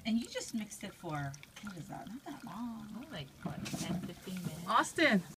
And you just mixed it for, what is that, not that long. Oh, like what, 10, 15 minutes? Austin.